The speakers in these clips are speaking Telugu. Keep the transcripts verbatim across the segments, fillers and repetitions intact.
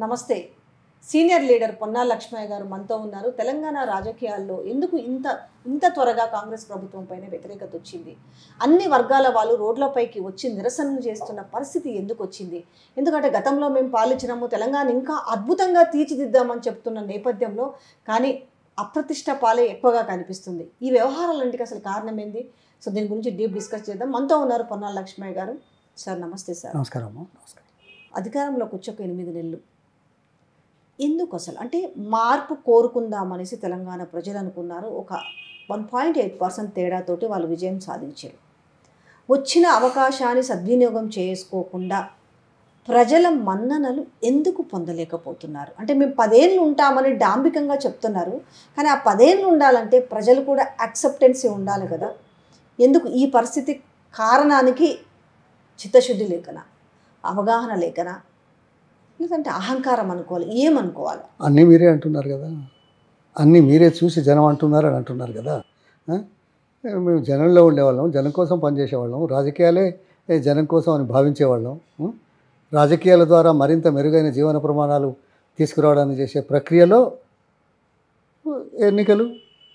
నమస్తే. సీనియర్ లీడర్ పొన్నాల లక్ష్మయ్య గారు మనతో ఉన్నారు. తెలంగాణ రాజకీయాల్లో ఎందుకు ఇంత ఇంత త్వరగా కాంగ్రెస్ ప్రభుత్వం పైన వ్యతిరేకత వచ్చింది? అన్ని వర్గాల వాళ్ళు రోడ్లపైకి వచ్చి నిరసనలు చేస్తున్న పరిస్థితి ఎందుకు వచ్చింది? ఎందుకంటే గతంలో మేము పాలించినాము, తెలంగాణ ఇంకా అద్భుతంగా తీర్చిదిద్దామని చెప్తున్న నేపథ్యంలో కానీ అప్రతిష్ట పాలే ఎక్కువగా కనిపిస్తుంది. ఈ వ్యవహారాలంటికి అసలు కారణం ఏంది? సో దీని గురించి డీప్ డిస్కస్ చేద్దాం. మనతో ఉన్నారు పొన్నాల లక్ష్మయ్య గారు. సార్ నమస్తే. సార్ నమస్కారం. నమస్కారం. అధికారంలోకి వచ్చాక ఎనిమిది నెలలు ఎందుకు అసలు అంటే మార్పు కోరుకుందామనేసి తెలంగాణ ప్రజలు అనుకున్నారు. ఒక వన్ పాయింట్ ఎయిట్ పర్సెంట్ తేడాతోటి వాళ్ళు విజయం సాధించారు. వచ్చిన అవకాశాన్ని సద్వినియోగం చేసుకోకుండా ప్రజల మన్ననలు ఎందుకు పొందలేకపోతున్నారు? అంటే మేము పదేళ్ళు ఉంటామని డాంబికంగా చెప్తున్నారు, కానీ ఆ పదేళ్ళు ఉండాలంటే ప్రజలు కూడా యాక్సెప్టెన్సీ ఉండాలి కదా. ఎందుకు ఈ పరిస్థితి? కారణానికి చిత్తశుద్ధి లేకనా, అవగాహన లేకనా, లేదంటే అహంకారం అనుకోవాలి, ఏమనుకోవాలి? అన్నీ మీరే అంటున్నారు కదా, అన్నీ మీరే చూసి జనం అంటున్నారు అని అంటున్నారు కదా. మేము జనంలో ఉండేవాళ్ళం, జనం కోసం పనిచేసేవాళ్ళం, రాజకీయాలే జనం కోసం అని భావించేవాళ్ళం. రాజకీయాల ద్వారా మరింత మెరుగైన జీవన ప్రమాణాలు తీసుకురావడానికి చేసే ప్రక్రియలో ఎన్నికలు,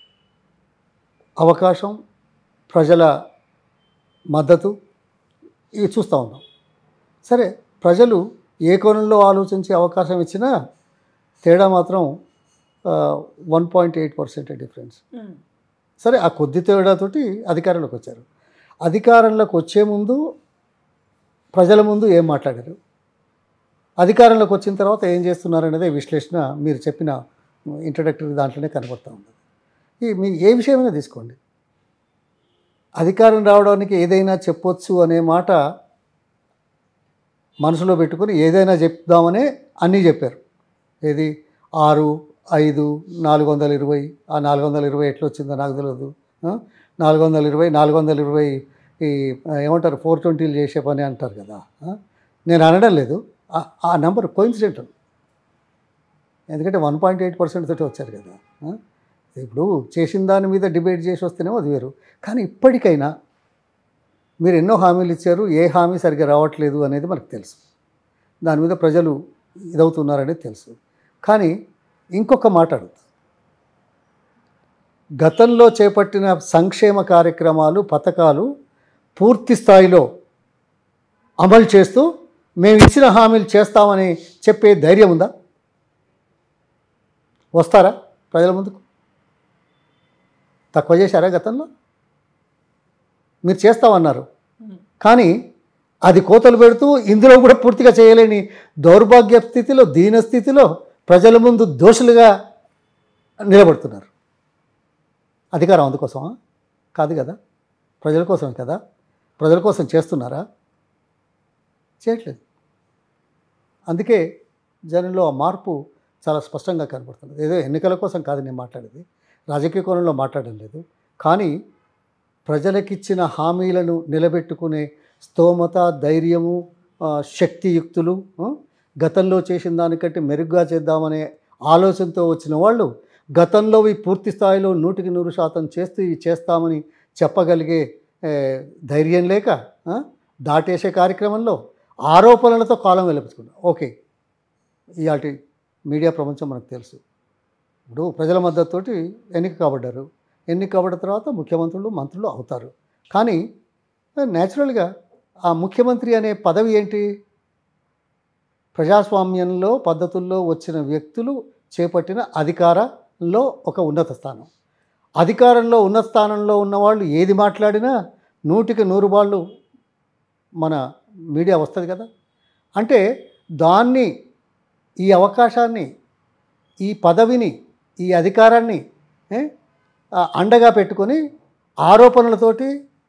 అవకాశం, ప్రజల మద్దతు ఇవి చూస్తూ ఉన్నాం. సరే, ప్రజలు ఏ కోణంలో ఆలోచించే అవకాశం ఇచ్చినా తేడా మాత్రం one point eight percent difference. సరే, ఆ కొద్ది తేడాతోటి అధికారంలోకి వచ్చారు. అధికారంలోకి వచ్చే ముందు ప్రజల ముందు ఏం మాట్లాడారు, అధికారంలోకి వచ్చిన తర్వాత ఏం చేస్తున్నారు అనేది విశ్లేషణ మీరు చెప్పిన ఇంట్రడక్టరీ దాంట్లోనే కనబడుతూ ఉంది. ఈ మీ ఏ విషయమైనా తీసుకోండి, అధికారం రావడానికి ఏదైనా చెప్పొచ్చు అనే మాట మనసులో పెట్టుకొని ఏదైనా చెప్దామనే అన్నీ చెప్పారు. ఏది ఆరు ఐదు నాలుగు వందల ఇరవై ఆ నాలుగు వందల ఇరవై ఎట్లా వచ్చిందో నాకు తెలియదు. నాలుగు వందల ఇరవై నాలుగు వందల ఇరవై ఈ ఏమంటారు ఫోర్ ట్వంటీలు చేసే పని అంటారు కదా. నేను అనడం లేదు, ఆ నెంబర్ కోయిన్సిడెంటల్, ఎందుకంటే వన్ పాయింట్ ఎయిట్ పర్సెంట్ తోటి వచ్చారు కదా. ఇప్పుడు చేసిన దాని మీద డిబేట్ చేసి వస్తేనేమో అది వేరు. కానీ ఇప్పటికైనా మీరు ఎన్నో హామీలు ఇచ్చారు, ఏ హామీ సరిగ్గా రావట్లేదు అనేది మనకు తెలుసు, దాని మీద ప్రజలు ఇదవుతున్నారనేది తెలుసు. కానీ ఇంకొక మాట అడుగుతా, గతంలో చేపట్టిన సంక్షేమ కార్యక్రమాలు, పథకాలు పూర్తి స్థాయిలో అమలు చేస్తూ మేము ఇచ్చిన హామీలు చేస్తామని చెప్పే ధైర్యం ఉందా? వస్తారా ప్రజల ముందుకు? తక్కువ చేశారా గతంలో? మీరు చేస్తామన్నారు, కానీ అది కోతలు పెడుతూ ఇందులో కూడా పూర్తిగా చేయలేని దౌర్భాగ్య స్థితిలో, దీన స్థితిలో ప్రజల ముందు దోషులుగా నిలబడుతున్నారు. అధికారం అందుకోసమా? కాదు కదా, ప్రజల కోసమే కదా. ప్రజల కోసం చేస్తున్నారా? చేయట్లేదు. అందుకే జనంలో ఆ మార్పు చాలా స్పష్టంగా కనబడుతుంది. ఏదో ఎన్నికల కోసం కాదు నేను మాట్లాడేది, రాజకీయ కోణంలో మాట్లాడడం లేదు. కానీ ప్రజలకిచ్చిన హామీలను నిలబెట్టుకునే స్తోమత, ధైర్యము, శక్తియుక్తులు, గతంలో చేసిన దానికంటే మెరుగ్గా చేద్దామనే ఆలోచనతో వచ్చిన వాళ్ళు గతంలో ఈ పూర్తి స్థాయిలో నూటికి నూరు శాతం చేస్తూ ఇవి చేస్తామని చెప్పగలిగే ధైర్యం లేక దాటేసే కార్యక్రమంలో ఆరోపణలతో కాలం వెలిపించుకున్నాం. ఓకే, ఇలాంటి మీడియా ప్రపంచం మనకు తెలుసు. ఇప్పుడు ప్రజల మద్దతుతోటి ఎన్నిక కాబడ్డారు, ఎన్నిక కాబడిన తర్వాత ముఖ్యమంత్రులు, మంత్రులు అవుతారు. కానీ న్యాచురల్గా ఆ ముఖ్యమంత్రి అనే పదవి ఏంటి? ప్రజాస్వామ్యంలో పద్ధతుల్లో వచ్చిన వ్యక్తులు చేపట్టిన అధికారంలో ఒక ఉన్నత స్థానం. అధికారంలో ఉన్నత స్థానంలో ఉన్నవాళ్ళు ఏది మాట్లాడినా నూటికి నూరు వాళ్ళు మన మీడియా వస్తుంది కదా. అంటే దాన్ని, ఈ అవకాశాన్ని, ఈ పదవిని, ఈ అధికారాన్ని అండగా పెట్టుకొని ఆరోపణలతోటి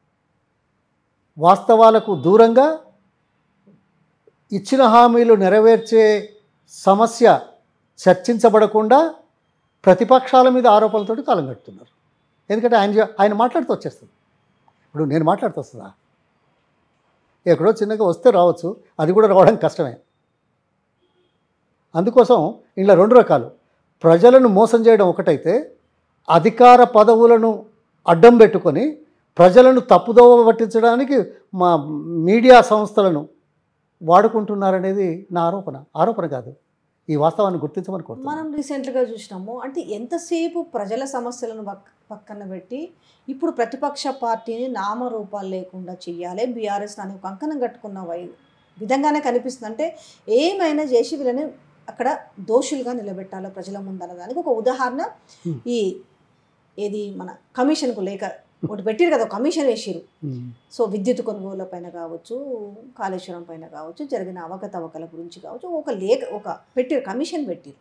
వాస్తవాలకు దూరంగా ఇచ్చిన హామీలు నెరవేర్చే సమస్య చర్చించబడకుండా ప్రతిపక్షాల మీద ఆరోపణలతోటి కాలం గడుపుతున్నారు. ఎందుకంటే ఆయన ఆయన మాట్లాడుతూ వచ్చేస్తుంది. ఇప్పుడు నేను మాట్లాడుతూ వస్తుందా? ఎక్కడో చిన్నగా వస్తే రావచ్చు, అది కూడా రావడం కష్టమే. అందుకోసం ఇలా రెండు రకాలు, ప్రజలను మోసం చేయడం ఒకటైతే, అధికార పదవులను అడ్డం పెట్టుకొని ప్రజలను తప్పుదోవ పట్టించడానికి మా మీడియా సంస్థలను వాడుకుంటున్నారనేది నా ఆరోపణ. ఆరోపణ కాదు, ఈ వాస్తవాన్ని గుర్తించమని కోరుతున్నాను. మనం రీసెంట్గా చూసినాము. అంటే ఎంతసేపు ప్రజల సమస్యలను పక్ పక్కన పెట్టి ఇప్పుడు ప్రతిపక్ష పార్టీని నామరూపాలు లేకుండా చెయ్యాలి, బీఆర్ఎస్ అని ఒక కంకణం కట్టుకున్న వై విధంగానే కనిపిస్తుంది. అంటే ఏమైనా చేసి వీళ్ళని అక్కడ దోషులుగా నిలబెట్టాలి ప్రజల ముందు అన్నదానికి ఒక ఉదాహరణ ఈ ఏది మన కమిషన్కు లేక ఒకటి పెట్టిరు కదా, కమిషన్ వేసిరు. సో విద్యుత్ కొనుగోళ్ల పైన కావచ్చు, కాళేశ్వరం పైన కావచ్చు, జరిగిన అవకతవకల గురించి కావచ్చు, ఒక లేఖ ఒక పెట్టిరు, కమిషన్ పెట్టిరు.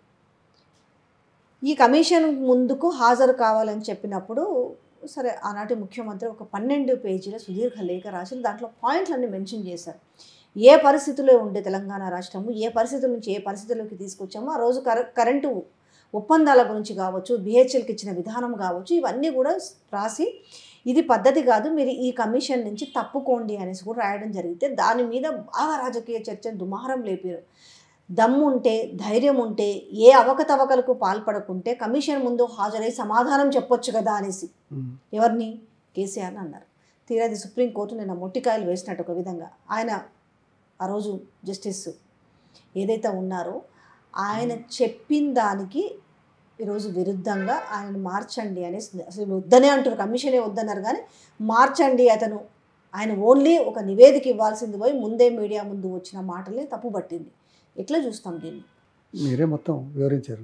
ఈ కమిషన్ ముందుకు హాజరు కావాలని చెప్పినప్పుడు సరే ఆనాటి ముఖ్యమంత్రి ఒక పన్నెండు పేజీల సుదీర్ఘ లేఖ రాసి దాంట్లో పాయింట్లన్నీ మెన్షన్ చేశారు. ఏ పరిస్థితిలో ఉండే తెలంగాణ రాష్ట్రము, ఏ పరిస్థితుల నుంచి ఏ పరిస్థితుల్లోకి తీసుకొచ్చామో ఆ రోజు కర కరెంటు ఒప్పందాల గురించి కావచ్చు, బిహెచ్ఎల్కి ఇచ్చిన విధానం కావచ్చు, ఇవన్నీ కూడా రాసి ఇది పద్ధతి కాదు, మీరు ఈ కమిషన్ నుంచి తప్పుకోండి అనేసి కూడా రాయడం జరిగితే దాని మీద బాగా రాజకీయ చర్చ దుమారం లేపారు. దమ్ము ఉంటే, ధైర్యం ఉంటే, ఏ అవకతవకలకు పాల్పడకుంటే కమిషన్ ముందు హాజరై సమాధానం చెప్పొచ్చు కదా అనేసి ఎవరిని కేసీఆర్ని అన్నారు. తీరాది సుప్రీంకోర్టు నిన్న మొట్టికాయలు వేసినట్టు ఒక విధంగా ఆయన ఆ రోజు జస్టిస్ ఏదైతే ఉన్నారో ఆయన చెప్పిన దానికి ఈరోజు విరుద్ధంగా ఆయనను మార్చండి అనేసి అసలు వద్దనే అంటారు, కమిషనే వద్దన్నారు కానీ మార్చండి అతను ఆయన ఓన్లీ ఒక నివేదిక ఇవ్వాల్సింది పోయి ముందే మీడియా ముందు వచ్చిన మాటలే తప్పు పట్టింది. ఎట్లా చూస్తాం దీన్ని? మీరే మొత్తం వివరించారు.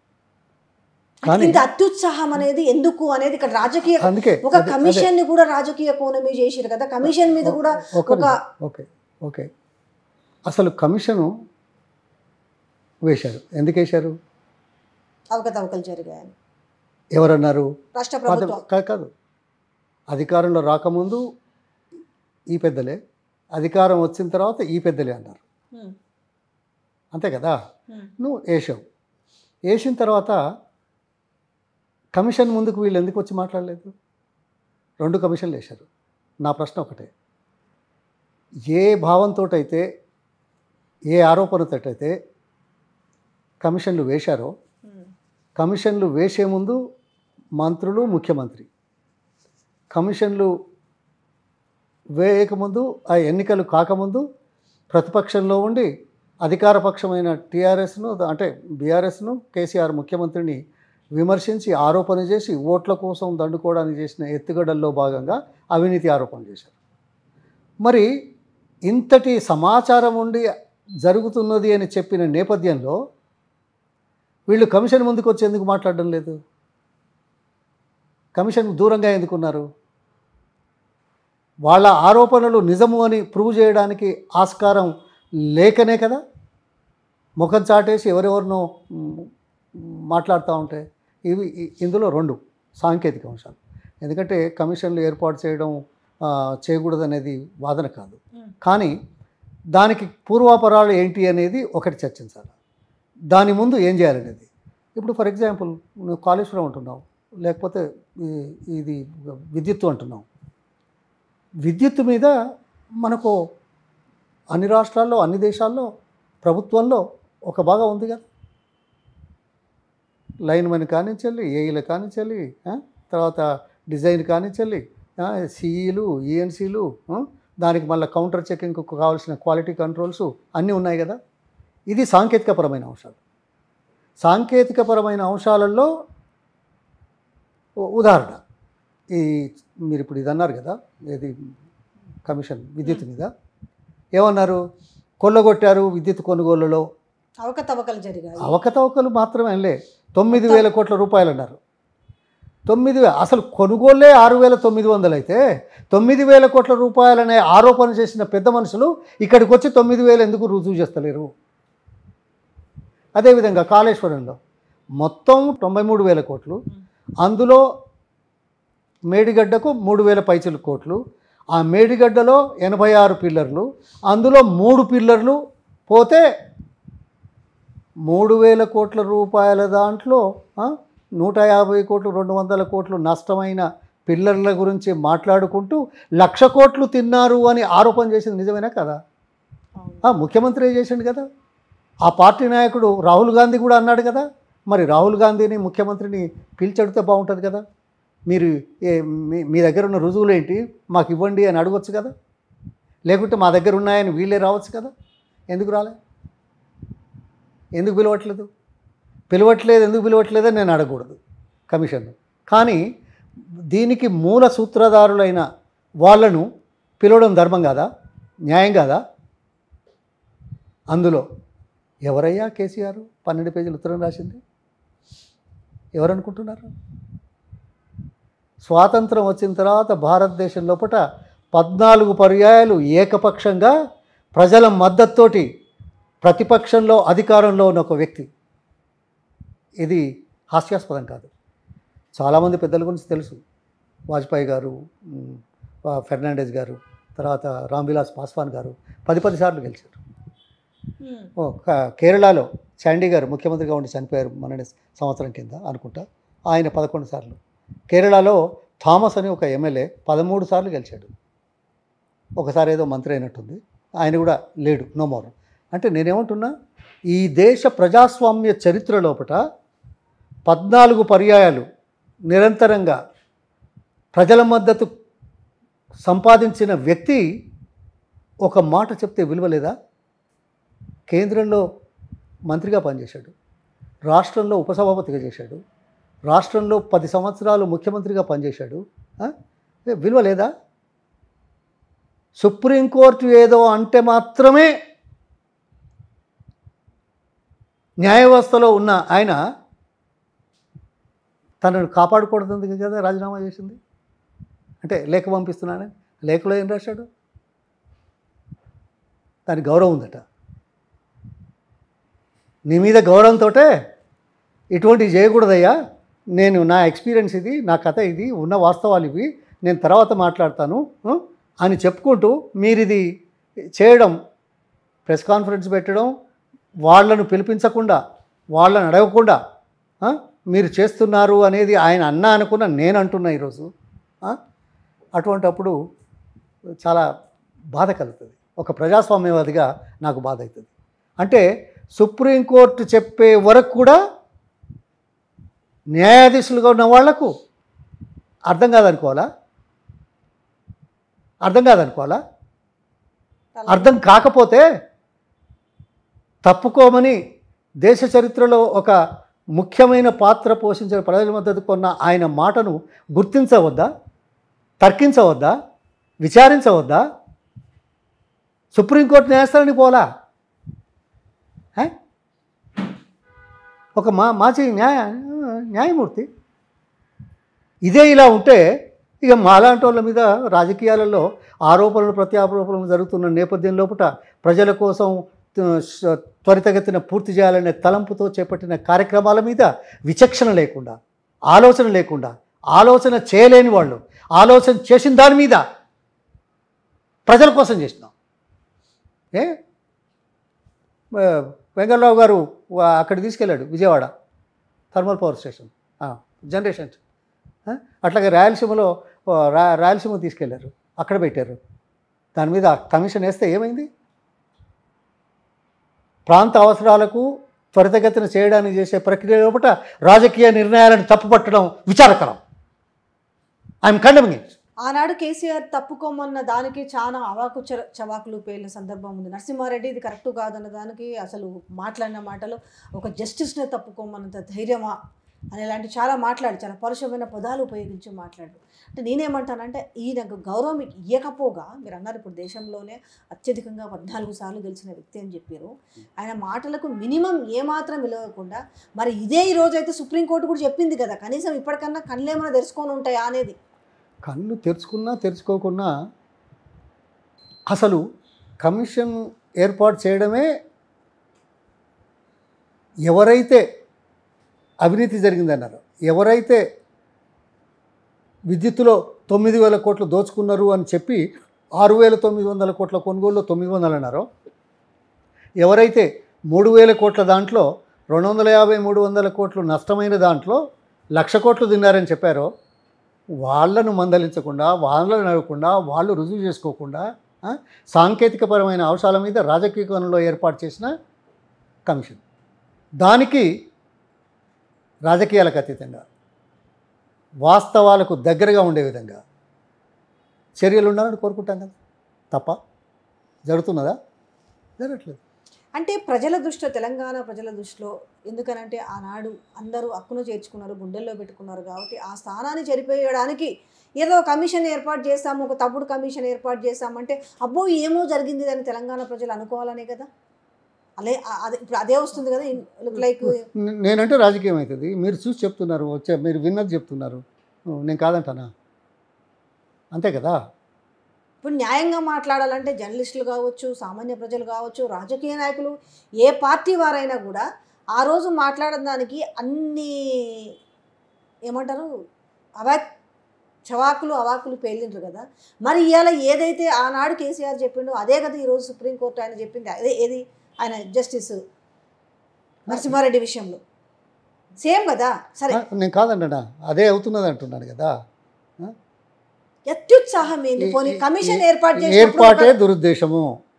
ఇంత అత్యుత్సాహం అనేది ఎందుకు అనేది ఇక్కడ రాజకీయ అందుకే ఒక కమిషన్ ని కూడా రాజకీయ కోణమే చేసిరు కదా, కమిషన్ మీద కూడా ఒక ఓకే ఓకే అసలు కమిషను వేశారు. ఎందుకు వేశారు? అవకతవకలు జరిగాయని ఎవరన్నారు? రాష్ట్ర ప్రభుత్వం కాదు కాదు అధికారంలో రాకముందు ఈ పెద్దలే, అధికారం వచ్చిన తర్వాత ఈ పెద్దలే అన్నారు. అంతే కదా? నువ్వు వేసావు, వేసిన తర్వాత కమిషన్ ముందుకు వీళ్ళు ఎందుకు వచ్చి మాట్లాడలేదు? రెండు కమిషన్లు వేశారు. నా ప్రశ్న ఒకటే, ఏ భావంతో అయితే ఏ ఆరోపణతో అయితే కమిషన్లు వేశారో కమిషన్లు వేసే ముందు మంత్రులు, ముఖ్యమంత్రి కమిషన్లు వేయకముందు, ఆ ఎన్నికలు కాకముందు ప్రతిపక్షంలో ఉండి అధికారపక్షమైన టీఆర్ఎస్ను అంటే బీఆర్ఎస్ను కేసీఆర్ ముఖ్యమంత్రిని విమర్శించి ఆరోపణ చేసి ఓట్ల కోసం దండుకోవడానికి చేసిన ఎత్తుగడల్లో భాగంగా అవినీతి ఆరోపణ చేశారు. మరి ఇంతటి సమాచారం ఉండి జరుగుతున్నది అని చెప్పిన నేపథ్యంలో వీళ్ళు కమిషన్ ముందుకు వచ్చి ఎందుకు మాట్లాడడం లేదు? కమిషన్ దూరంగా ఎందుకున్నారు? వాళ్ళ ఆరోపణలు నిజము అని ప్రూవ్ చేయడానికి ఆస్కారం లేకనే కదా ముఖం చాటేసి ఎవరెవరినో మాట్లాడుతూ ఉంటే. ఇవి ఇందులో రెండు సాంకేతిక అంశాలు. ఎందుకంటే కమిషన్లు ఏర్పాటు చేయడం చేయకూడదనేది వాదన కాదు, కానీ దానికి పూర్వాపరాలు ఏంటి అనేది ఒకటి చర్చించాలి. దాని ముందు ఏం చేయాలనేది. ఇప్పుడు ఫర్ ఎగ్జాంపుల్ నువ్వు కాళేశ్వరం అంటున్నావు, లేకపోతే ఇది విద్యుత్తు అంటున్నావు. విద్యుత్తు మీద మనకు అన్ని రాష్ట్రాల్లో అన్ని దేశాల్లో ప్రభుత్వంలో ఒక భాగం ఉంది కదా. లైన్ మెన్ కానించాలి, ఏఈలు కానించాలి, తర్వాత డిజైన్ కానించాలి, సిఈలు, ఈఎన్సీలు, దానికి మళ్ళీ కౌంటర్ చెకింగ్కు కావాల్సిన క్వాలిటీ కంట్రోల్స్ అన్నీ ఉన్నాయి కదా. ఇది సాంకేతికపరమైన అంశాలు. సాంకేతికపరమైన అంశాలలో ఉదాహరణ ఈ మీరు ఇప్పుడు ఇది అన్నారు కదా, ఏది కమిషన్ విద్యుత్ మీద ఏమన్నారు? కొల్లగొట్టారు విద్యుత్ కొనుగోలులో అవకతవకలు జరిగాయి. అవకతవకలు మాత్రమే లే, తొమ్మిది వేల కోట్ల రూపాయలు అన్నారు. తొమ్మిది వేల అసలు కొనుగోలే ఆరు వేల తొమ్మిది వందలు అయితే తొమ్మిది వేల కోట్ల రూపాయలనే ఆరోపణ చేసిన పెద్ద మనుషులు ఇక్కడికి వచ్చి తొమ్మిది వేలు ఎందుకు రుజువు చేస్తలేరు? అదేవిధంగా కాళేశ్వరంలో మొత్తం తొంభై మూడు వేల కోట్లు, అందులో మేడిగడ్డకు మూడు వేల పైచలు కోట్లు, ఆ మేడిగడ్డలో ఎనభై ఆరు పిల్లర్లు, అందులో మూడు పిల్లర్లు పోతే మూడు వేల కోట్ల రూపాయల దాంట్లో నూట యాభై కోట్లు రెండు వందల కోట్లు నష్టమైన పిల్లర్ల గురించి మాట్లాడుకుంటూ లక్ష కోట్లు తిన్నారు అని ఆరోపణ చేసింది నిజమేనా కదా? ముఖ్యమంత్రి చేసిండు కదా. ఆ పార్టీ నాయకుడు రాహుల్ గాంధీ కూడా అన్నాడు కదా. మరి రాహుల్ గాంధీని ముఖ్యమంత్రిని పిలిచెడితే బాగుంటుంది కదా. మీరు మీ దగ్గర ఉన్న రుజువులు ఏంటి మాకు ఇవ్వండి అని అడగొచ్చు కదా. లేకుంటే మా దగ్గర ఉన్నాయని వీళ్ళే రావచ్చు కదా. ఎందుకు రాలే? ఎందుకు పిలవట్లేదు పిలవట్లేదు ఎందుకు పిలవట్లేదని నేను అడగకూడదు కమిషన్. కానీ దీనికి మూల సూత్రధారులైన వాళ్ళను పిలవడం ధర్మం కాదా, న్యాయం కాదా? అందులో ఎవరయ్యా కేసీఆర్ పన్నెండు పేజీలు ఉత్తరం రాసింది? ఎవరనుకుంటున్నారు? స్వాతంత్రం వచ్చిన తర్వాత భారతదేశం లోపల పద్నాలుగు పర్యాయాలు ఏకపక్షంగా ప్రజల మద్దతుతోటి ప్రతిపక్షంలో అధికారంలో ఉన్న ఒక వ్యక్తి. ఇది హాస్యాస్పదం కాదు. చాలామంది పెద్దల గురించి తెలుసు. వాజ్పేయి గారు, ఫెర్నాండెస్ గారు, తర్వాత రామ్విలాస్ పాస్వాన్ గారు పది పది సార్లు గెలిచారు. కేరళలో శాండీ గారు ముఖ్యమంత్రిగా ఉండి చనిపోయారు మొన్న సంవత్సరం కింద అనుకుంటా. ఆయన పదకొండు సార్లు. కేరళలో థామస్ అని ఒక ఎమ్మెల్యే పదమూడు సార్లు గెలిచాడు. ఒకసారి ఏదో మంత్రి అయినట్టుంది, ఆయన కూడా లేడు, నో మోర్. అంటే నేనేమంటున్నా, ఈ దేశ ప్రజాస్వామ్య చరిత్ర లోపల పద్నాలుగు పర్యాయాలు నిరంతరంగా ప్రజల మద్దతు సంపాదించిన వ్యక్తి ఒక మాట చెప్తే విలువలేదా? కేంద్రంలో మంత్రిగా పనిచేశాడు, రాష్ట్రంలో ఉపసభాపతిగా చేశాడు, రాష్ట్రంలో పది సంవత్సరాలు ముఖ్యమంత్రిగా పనిచేశాడు. విలువ లేదా? సుప్రీంకోర్టు ఏదో అంటే మాత్రమే న్యాయ వ్యవస్థలో ఉన్న ఆయన తనను కాపాడుకోవడం కదా రాజీనామా చేసింది. అంటే లేఖ పంపిస్తున్నానని లేఖలో ఏం రాశాడు? దాని గౌరవం ఉందట. నీ మీద గౌరవంతో ఇటువంటివి చేయకూడదయ్యా, నేను నా ఎక్స్పీరియన్స్ ఇది, నా కథ ఇది, ఉన్న వాస్తవాలు ఇవి, నేను తర్వాత మాట్లాడతాను అని చెప్పుకుంటూ మీరు ఇది చేయడం, ప్రెస్ కాన్ఫరెన్స్ పెట్టడం, వాళ్ళను పిలిపించకుండా వాళ్ళని అడగకుండా మీరు చేస్తున్నారు అనేది ఆయన అన్నా అనుకున్న నేను అంటున్నా ఈరోజు. అటువంటప్పుడు చాలా బాధ కలుగుతుంది. ఒక ప్రజాస్వామ్యవాదిగా నాకు బాధ అవుతుంది. అంటే సుప్రీంకోర్టు చెప్పే వరకు కూడా న్యాయాధీశులుగా ఉన్న వాళ్లకు అర్థం కాదనుకోవాలా? అర్థం కాదనుకోవాలా? అర్థం కాకపోతే తప్పుకోమని దేశ చరిత్రలో ఒక ముఖ్యమైన పాత్ర పోషించిన ప్రజల మద్దతు కొన్న ఆయన మాటను గుర్తించవద్దా? తర్కించవద్దా? విచారించవద్దా? సుప్రీంకోర్టు న్యాయస్థానానికి పోలా? ఒక మా మాజీ న్యాయ న్యాయమూర్తి. ఇదే ఇలా ఉంటే ఇక మాలాంటి వాళ్ళ మీద రాజకీయాలలో ఆరోపణలు ప్రత్యారోపణలు జరుగుతున్న నేపథ్యం లోపల ప్రజల కోసం త్వరితగతిన పూర్తి చేయాలనే తలంపుతో చేపట్టిన కార్యక్రమాల మీద విచక్షణ లేకుండా, ఆలోచన లేకుండా, ఆలోచన చేయలేని వాళ్ళు ఆలోచన చేసిన దాని మీద ప్రజల కోసం చేసినాం. ఏ వెంకటరావు గారు అక్కడ తీసుకెళ్ళాడు, Vijayawada thermal power station generation. అట్లాగే రాయలసీమలో రా రాయలసీమ తీసుకెళ్లారు, అక్కడ పెట్టారు. దాని మీద కమిషన్ వేస్తే ఏమైంది? ప్రాంత అవసరాలకు త్వరితగతిన చేయడానికి చేసే ప్రక్రియ లోపల రాజకీయ నిర్ణయాలను తప్పుపట్టడం విచారకరం. I'm condemning it. ఆనాడు కేసీఆర్ తప్పుకోమన్న దానికి చాలా అవాకు చవాకులు పేలిన సందర్భం ఉంది. నరసింహారెడ్డి ఇది కరెక్టు కాదన్న దానికి అసలు మాట్లాడిన మాటలు ఒక జస్టిస్నే తప్పుకోమన్నంత ధైర్యమా అనేలాంటి చాలా మాట్లాడి చాలా పరుషమైన పదాలు ఉపయోగించి మాట్లాడు. అంటే నేనేమంటానంటే ఈయనకు గౌరవం ఇవ్వకపోగా, మీరు అన్నారు ఇప్పుడు దేశంలోనే అత్యధికంగా పద్నాలుగు సార్లు గెలిచిన వ్యక్తి అని చెప్పారు. ఆయన మాటలకు మినిమం ఏమాత్రం విలువకుండా మరి ఇదే ఈ రోజు అయితే సుప్రీంకోర్టు కూడా చెప్పింది కదా, కనీసం ఇప్పటికన్నా కళ్ళేమైనా తెరుచుకొని ఉంటాయా అనేది. కళ్ళు తెరుచుకున్నా తెరుచుకోకున్నా అసలు కమిషన్ ఏర్పాటు చేయడమే ఎవరైతే అవినీతి జరిగిందన్నారు, ఎవరైతే విద్యుత్తులో తొమ్మిది వేల కోట్లు దోచుకున్నారు అని చెప్పి ఆరు వేల తొమ్మిది వందల కోట్ల కొనుగోలులో తొమ్మిది వందలు అన్నారో, ఎవరైతే మూడు వేల కోట్ల దాంట్లో రెండు వందల యాభై మూడు వందల కోట్లు నష్టమైన దాంట్లో లక్ష కోట్లు తిన్నారని చెప్పారో, వాళ్ళను మందలించకుండా, వాళ్ళని అడగకుండా, వాళ్ళు రుజువు చేసుకోకుండా సాంకేతికపరమైన అంశాల మీద రాజకీయ కోణంలో ఏర్పాటు చేసిన కమిషన్, దానికి రాజకీయాలకు అతీతంగా వాస్తవాలకు దగ్గరగా ఉండే విధంగా చర్యలు ఉండాలని కోరుకుంటాం కదా. తప్ప జరుగుతున్నదా? జరగట్లేదు. అంటే ప్రజల దృష్టిలో, తెలంగాణ ప్రజల దృష్టిలో, ఎందుకనంటే ఆనాడు అందరూ హక్కును చేర్చుకున్నారు, గుండెల్లో పెట్టుకున్నారు కాబట్టి ఆ స్థానాన్ని చెరిపేయడానికి ఏదో కమిషన్ ఏర్పాటు చేస్తాము, ఒక తప్పుడు కమిషన్ ఏర్పాటు చేస్తామంటే అబ్బో ఏమో జరిగింది అని తెలంగాణ ప్రజలు అనుకోవాలనే కదా. అదే అదే ఇప్పుడు అదే వస్తుంది కదా. లుక్ లైక్ నేనంటే రాజకీయం అవుతుంది. మీరు చూసి చెప్తున్నారు, వచ్చే మీరు విన్నది చెప్తున్నారు, నేను కాదంటానా? అంతే కదా. ఇప్పుడు న్యాయంగా మాట్లాడాలంటే జర్నలిస్టులు కావచ్చు, సామాన్య ప్రజలు కావచ్చు, రాజకీయ నాయకులు, ఏ పార్టీ వారైనా కూడా ఆ రోజు మాట్లాడడానికి అన్ని ఏమంటారు అవా చవాకులు అవాకులు పేలిండ్రు కదా. మరి ఇవాళ ఏదైతే ఆనాడు కేసీఆర్ చెప్పిండో అదే కదా ఈరోజు సుప్రీంకోర్టు ఆయన చెప్పింది. అదే ఏది ఆయన జస్టిస్ నరసింహారెడ్డి విషయంలో సేమ్ కదా. సరే నేను కాదన్నా, అదే అవుతున్నది అంటున్నాను కదా. అత్యుత్సాహం ఏంది? పోనీ కమిషన్ ఏర్పాటు చేసి ఏర్పాటే దురుద్దేశము,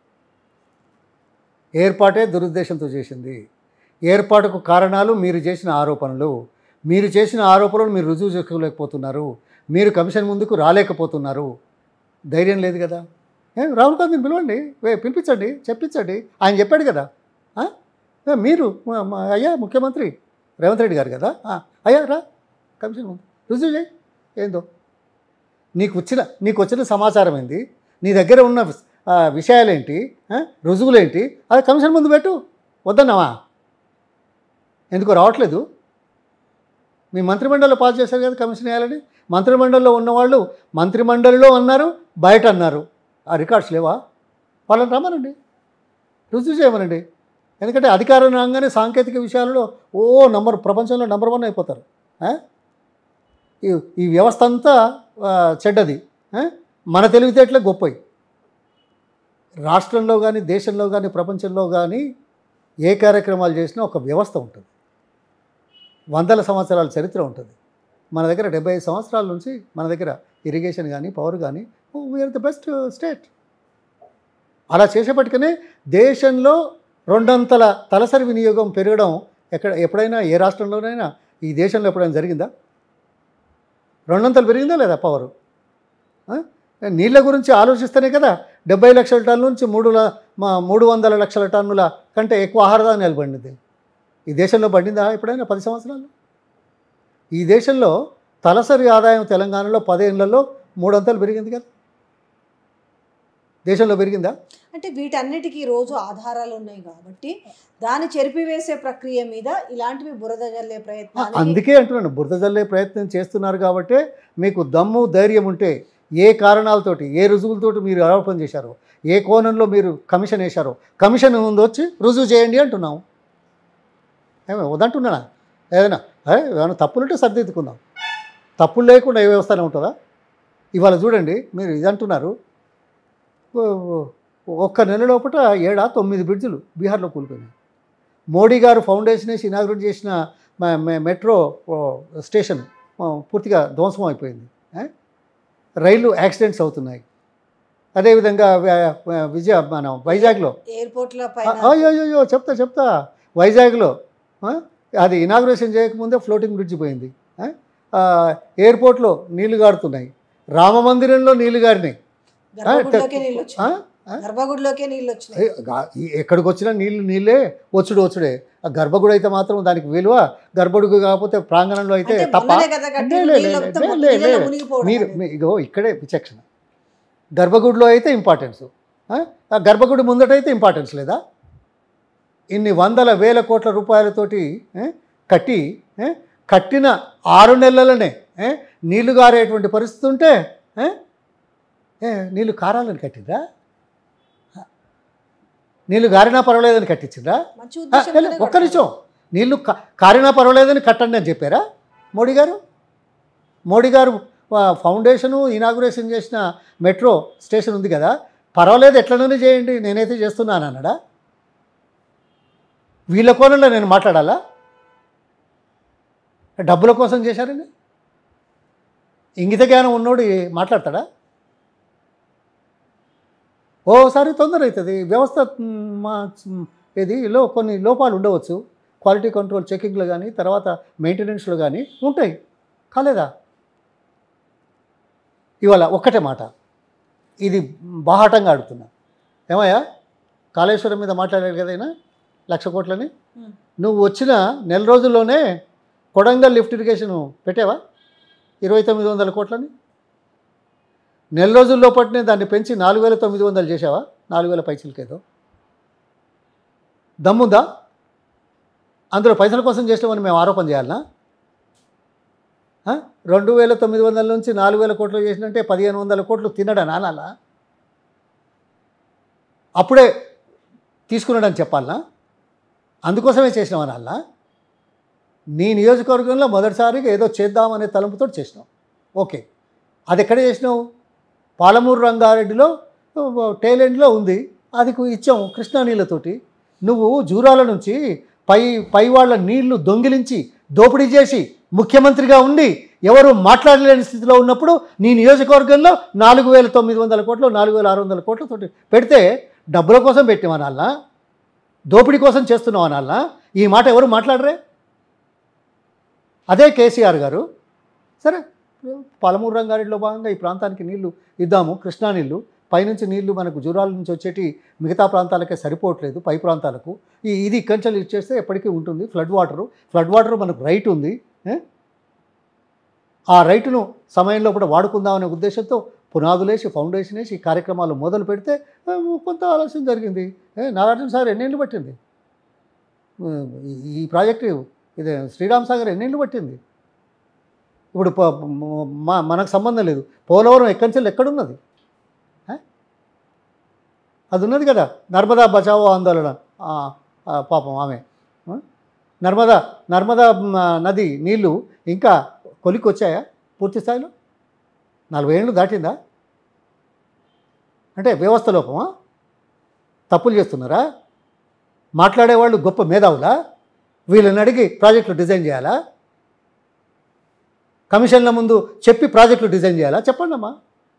ఏర్పాటే దురుద్దేశంతో చేసింది. ఏర్పాటుకు కారణాలు మీరు చేసిన ఆరోపణలు, మీరు చేసిన ఆరోపణలు మీరు రుజువు చేసుకోలేకపోతున్నారు, మీరు కమిషన్ ముందుకు రాలేకపోతున్నారు. ధైర్యం లేదు కదా. ఏం రాహుల్ గాంధీని పిలవండి, పిలిపించండి, చెప్పించండి. ఆయన చెప్పాడు కదా. మీరు అయ్యా ముఖ్యమంత్రి రేవంత్ రెడ్డి గారు కదా, అయ్యా రా కమిషన్ ముందు రుజువు చేయి. ఏందో నీకు వచ్చిన నీకు వచ్చిన సమాచారం ఏంది, నీ దగ్గర ఉన్న విషయాలేంటి, రుజువులేంటి, అది కమిషన్ ముందు పెట్టు. వద్దన్నావా? ఎందుకో రావట్లేదు. మీ మంత్రిమండలిలో పాస్ చేశారు కదా కమిషన్ వేయాలని. మంత్రిమండలిలో ఉన్నవాళ్ళు మంత్రిమండలిలో అన్నారు, బయట అన్నారు. ఆ రికార్డ్స్ లేవా? వాళ్ళని రమ్మనండి, రుజువు చేయమనండి. ఎందుకంటే అధికారం రాగానే సాంకేతిక విషయాలలో ఓ నంబర్, ప్రపంచంలో నెంబర్ వన్ అయిపోతారు. ఈ వ్యవస్థ అంతా చెడ్డది, మన తెలివితేటలే గొప్పవి. రాష్ట్రంలో కానీ, దేశంలో కానీ, ప్రపంచంలో కానీ ఏ కార్యక్రమాలు చేసినా ఒక వ్యవస్థ ఉంటుంది, వందల సంవత్సరాల చరిత్ర ఉంటుంది. మన దగ్గర డెబ్బై ఐదు సంవత్సరాల నుంచి మన దగ్గర ఇరిగేషన్ కానీ, పవర్ కానీ, వీఆర్ ద బెస్ట్ స్టేట్. అలా చేసేపటికనే దేశంలో రెండంతల తలసరి వినియోగం పెరగడం ఎక్కడ ఎప్పుడైనా ఏ రాష్ట్రంలోనైనా ఈ దేశంలో ఎప్పుడైనా జరిగిందా? రెండంతలు పెరిగిందా లేదా పవరు? నీళ్ళ గురించి ఆలోచిస్తేనే కదా డెబ్బై లక్షల టన్నుల నుంచి మూడు మా మూడు వందల లక్షల టన్నుల కంటే ఎక్కువ ఆహారధాన్యాలు పండింది. ఈ దేశంలో పండిందా ఎప్పుడైనా పది సంవత్సరాలు? ఈ దేశంలో తలసరి ఆదాయం తెలంగాణలో పదేళ్లలో మూడంతలు పెరిగింది కదా. దేశంలో పెరిగిందా? అంటే వీటన్నిటికీ రోజు ఆధారాలు ఉన్నాయి కాబట్టి దాన్ని చెరిపివేసే ప్రక్రియ మీద ఇలాంటివి బురద జల్లే ప్రయత్నం. అందుకే అంటున్నాను, బురద జల్లే ప్రయత్నం చేస్తున్నారు కాబట్టి మీకు దమ్ము ధైర్యం ఉంటే ఏ కారణాలతోటి, ఏ రుజువులతోటి మీరు ఆరోపణ చేశారో, ఏ కోణంలో మీరు కమిషన్ వేశారో, కమిషన్ ముందు వచ్చి రుజువు చేయండి అంటున్నాం. ఏమో వద్దంటున్నానా? ఏదైనా ఏమైనా తప్పులుంటే సరిదిద్దుకుందాం. తప్పులు లేకుండా ఏ వ్యవస్థనే ఉంటుందా? ఇవాళ చూడండి, మీరు ఇది అంటున్నారు, ఒక్క నెల లోపల ఏడా తొమ్మిది బ్రిడ్జులు బీహార్లో కూలిపోయినాయి. మోడీ గారు ఫౌండేషన్ వేసి ఇనాగ్రేట్ చేసిన మెట్రో స్టేషన్ పూర్తిగా ధ్వంసం అయిపోయింది. రైళ్ళు యాక్సిడెంట్స్ అవుతున్నాయి. అదేవిధంగా విజయ మన వైజాగ్లో ఎయిర్పోర్ట్లో అయ్యో చెప్తా చెప్తా వైజాగ్లో అది ఇనాగ్రేషన్ చేయకముందే ఫ్లోటింగ్ బ్రిడ్జ్ పోయింది. ఎయిర్పోర్ట్లో నీళ్లు గారుతున్నాయి, రామ మందిరంలో నీళ్లు గారినాయి, గర్భగుడిలోకే నీళ్ళు వచ్చినాయి. ఎక్కడికి వచ్చినా నీళ్ళు నీళ్ళే, వచ్చుడు వచ్చుడే. ఆ గర్భగుడి అయితే మాత్రం దానికి విలువ, గర్భగుడి కాకపోతే ప్రాంగణంలో అయితే తప్ప. మీరు ఇగో ఇక్కడే విచక్షణ. గర్భగుడిలో అయితే ఇంపార్టెన్స్, ఆ గర్భగుడి ముందటైతే ఇంపార్టెన్స్ లేదా? ఇన్ని వందల వేల కోట్ల రూపాయలతోటి కట్టి కట్టిన ఆరు నెలలనే నీళ్లు గారేటువంటి పరిస్థితి ఉంటే నీళ్ళు కారాలని కట్టిందా? నీళ్ళు గారినా పర్వాలేదని కట్టించిందా? ఒక్క నిమిషం, నీళ్ళు కారినా పర్వాలేదని కట్టండి అని చెప్పారా మోడీ గారు? మోడీ గారు ఫౌండేషను ఇనాగ్రేషన్ చేసిన మెట్రో స్టేషన్ ఉంది కదా, పర్వాలేదు ఎట్లనైనా చేయండి నేనైతే చేస్తున్నాను అన్నాడా? వీళ్ళ కోణంలో నేను మాట్లాడాలా? డబ్బుల కోసం చేశారని ఇంగిత జ్ఞానం ఉన్నోడు మాట్లాడతాడా? ఓసారి తొందర అవుతుంది వ్యవస్థ. మా ఇదిలో కొన్ని లోపాలు ఉండవచ్చు, క్వాలిటీ కంట్రోల్ చెకింగ్లో కానీ తర్వాత మెయింటెనెన్స్లో కానీ ఉంటాయి. కాలేదా? ఇవాళ ఒక్కటే మాట, ఇది బాహాటంగా అడుగుతున్నా, ఏమయ్యా కాళేశ్వరం మీద మాట్లాడాడు కదా ఆయన లక్ష కోట్లని. నువ్వు వచ్చిన నెల రోజుల్లోనే కొడంగల్ లిఫ్ట్ ఇరిగేషన్ పెట్టావా ఇరవై తొమ్మిది వందల కోట్లని? నెల రోజుల్లో పట్టినే దాన్ని పెంచి నాలుగు వేల తొమ్మిది వందలు చేసావా? నాలుగు వేల పైసలకేదో దమ్ముందా? అందులో పైసల కోసం చేసినామని మేము ఆరోపణ చేయాలనా? రెండు వేల తొమ్మిది వందల నుంచి నాలుగు వేల కోట్లు చేసినంటే పదిహేను వందల కోట్లు తినడా నానాలా? అప్పుడే తీసుకున్నాడని చెప్పాలనా? అందుకోసమే చేసినామని అలా? నీ నియోజకవర్గంలో మొదటిసారిగా ఏదో చేద్దామనే తలంపుతో చేసినావు. ఓకే, అది ఎక్కడ చేసినావు? పాలమూరు రంగారెడ్డిలో టైలెండ్లో ఉంది, అది ఇచ్చాము కృష్ణా నీళ్ళతోటి. నువ్వు జూరాల నుంచి పై పై వాళ్ళ నీళ్లు దొంగిలించి దోపిడీ చేసి ముఖ్యమంత్రిగా ఉండి ఎవరు మాట్లాడలేని స్థితిలో ఉన్నప్పుడు నీ నియోజకవర్గంలో నాలుగు వేల తొమ్మిది వందల కోట్లు నాలుగు వేల ఆరు వందల కోట్లతోటి పెడితే డబ్బుల కోసం పెట్టామనాలనా, దోపిడీ కోసం చేస్తున్నావు అనాలనా? ఈ మాట ఎవరు మాట్లాడరే? అదే కేసీఆర్ గారు సరే పాలమూరు రంగారెడ్డిలో భాగంగా ఈ ప్రాంతానికి నీళ్లు ఇద్దాము, కృష్ణా నీళ్లు, పైనుంచి నీళ్లు మనకు జూరాల నుంచి వచ్చేటి మిగతా ప్రాంతాలకే సరిపోవట్లేదు, పై ప్రాంతాలకు ఈ ఇది కంచెలు ఇచ్చేస్తే ఎప్పటికీ ఉంటుంది. ఫ్లడ్ వాటరు ఫ్లడ్ వాటర్ మనకు రైట్ ఉంది, ఆ రైటును సమయంలో కూడా వాడుకుందామనే ఉద్దేశంతో పునాదులేసి ఫౌండేషన్ వేసి కార్యక్రమాలు మొదలు పెడితే కొంత ఆలస్యం జరిగింది. నాగార్జున సాగర్ ఎన్నేళ్ళు పట్టింది? ఈ ప్రాజెక్టు ఇది శ్రీరామ్ సాగర్ ఎన్నేళ్ళు పట్టింది? ఇప్పుడు మా మనకు సంబంధం లేదు. పోలవరం ఎక్కడి నుంచి ఎక్కడున్నది? అది ఉన్నది కదా, నర్మదా బచావో ఆందోళన. పాపం ఆమె నర్మదా నర్మదా నది నీళ్ళు ఇంకా కొలికి వచ్చాయా పూర్తి స్థాయిలో? నలభై ఏళ్ళు దాటిందా? అంటే వ్యవస్థ లోపమా? తప్పులు చేస్తున్నారా? మాట్లాడేవాళ్ళు గొప్ప మేధావులా? వీళ్ళని అడిగి ప్రాజెక్టులు డిజైన్ చేయాలా? కమిషన్ల ముందు చెప్పి ప్రాజెక్టులు డిజైన్ చేయాలా? చెప్పండి అమ్మా,